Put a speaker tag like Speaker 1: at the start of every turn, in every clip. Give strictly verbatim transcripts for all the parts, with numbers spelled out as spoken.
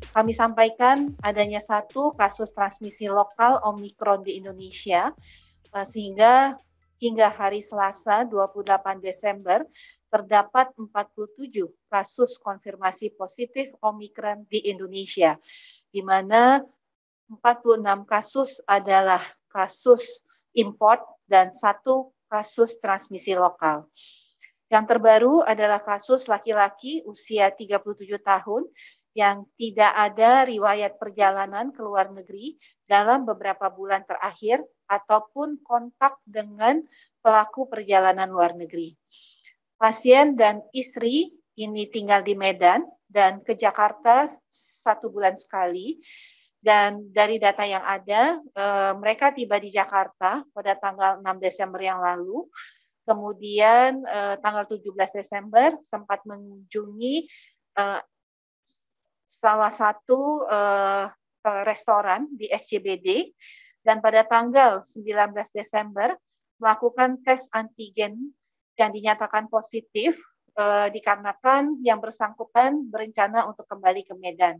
Speaker 1: kami sampaikan adanya satu kasus transmisi lokal Omikron di Indonesia, uh, sehingga hingga hari Selasa dua puluh delapan Desember terdapat empat puluh tujuh kasus konfirmasi positif Omikron di Indonesia, di mana empat puluh enam kasus adalah kasus import dan satu kasus transmisi lokal. Yang terbaru adalah kasus laki-laki usia tiga puluh tujuh tahun yang tidak ada riwayat perjalanan ke luar negeri dalam beberapa bulan terakhir ataupun kontak dengan pelaku perjalanan luar negeri. Pasien dan istri ini tinggal di Medan dan ke Jakarta satu bulan sekali. Dan dari data yang ada, eh, mereka tiba di Jakarta pada tanggal enam Desember yang lalu. Kemudian eh, tanggal tujuh belas Desember sempat mengunjungi eh, salah satu uh, restoran di S C B D, dan pada tanggal sembilan belas Desember melakukan tes antigen yang dinyatakan positif uh, dikarenakan yang bersangkutan berencana untuk kembali ke Medan.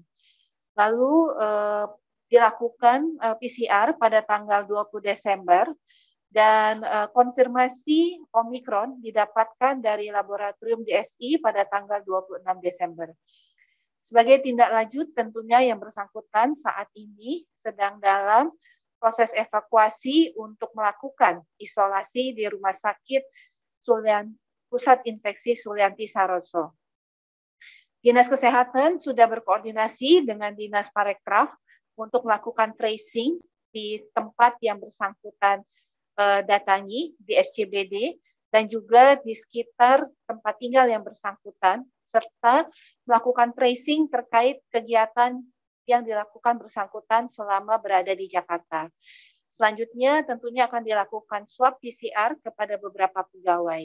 Speaker 1: Lalu uh, dilakukan uh, P C R pada tanggal dua puluh Desember dan uh, konfirmasi Omikron didapatkan dari laboratorium D S I pada tanggal dua puluh enam Desember. Sebagai tindak lanjut, tentunya yang bersangkutan saat ini sedang dalam proses evakuasi untuk melakukan isolasi di Rumah Sakit Sulian, Pusat Infeksi Sulianti Saroso. Dinas Kesehatan sudah berkoordinasi dengan Dinas Parekraf untuk melakukan tracing di tempat yang bersangkutan uh, datangi di S C B D dan juga di sekitar tempat tinggal yang bersangkutan, serta melakukan tracing terkait kegiatan yang dilakukan bersangkutan selama berada di Jakarta. Selanjutnya tentunya akan dilakukan swab P C R kepada beberapa pegawai.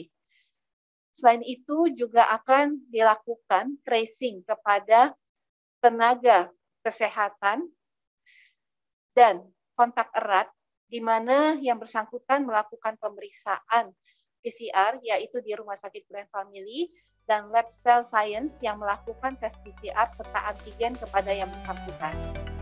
Speaker 1: Selain itu juga akan dilakukan tracing kepada tenaga kesehatan dan kontak erat, di mana yang bersangkutan melakukan pemeriksaan P C R, yaitu di Rumah Sakit Grand Family, dan Lab Cell Science yang melakukan tes P C R serta antigen kepada yang bersangkutan.